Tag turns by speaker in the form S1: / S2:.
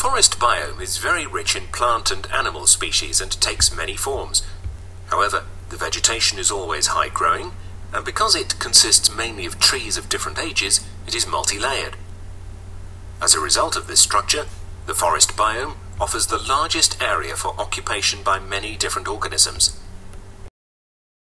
S1: forest biome is very rich in plant and animal species and takes many forms. However, the vegetation is always high-growing, and because it consists mainly of trees of different ages, it is multi-layered. As a result of this structure, the forest biome offers the largest area for occupation by many different organisms.